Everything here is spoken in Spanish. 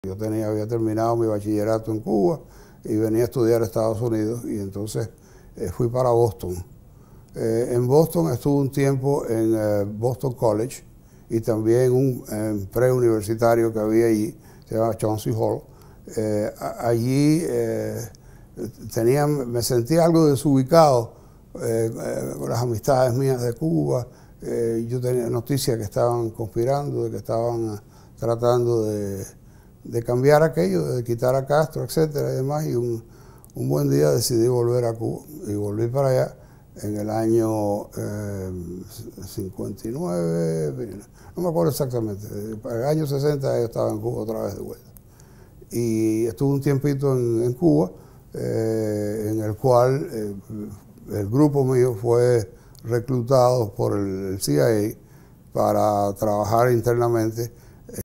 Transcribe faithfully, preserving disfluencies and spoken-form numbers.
Yo tenía, había terminado mi bachillerato en Cuba y venía a estudiar a Estados Unidos y entonces eh, fui para Boston. Eh, en Boston estuve un tiempo en eh, Boston College y también un eh, preuniversitario que había allí, se llama Chauncey Hall. Eh, allí eh, tenía, me sentía algo desubicado eh, eh, con las amistades mías de Cuba. Eh, yo tenía noticias que estaban conspirando, de que estaban tratando de, de cambiar aquello, de quitar a Castro, etcétera y demás. Y un, un buen día decidí volver a Cuba y volví para allá en el año eh, cincuenta y nueve, no me acuerdo exactamente, para el año sesenta yo estaba en Cuba otra vez de vuelta. Y estuve un tiempito en, en Cuba, eh, en el cual eh, el grupo mío fue reclutado por el, el C I A para trabajar internamente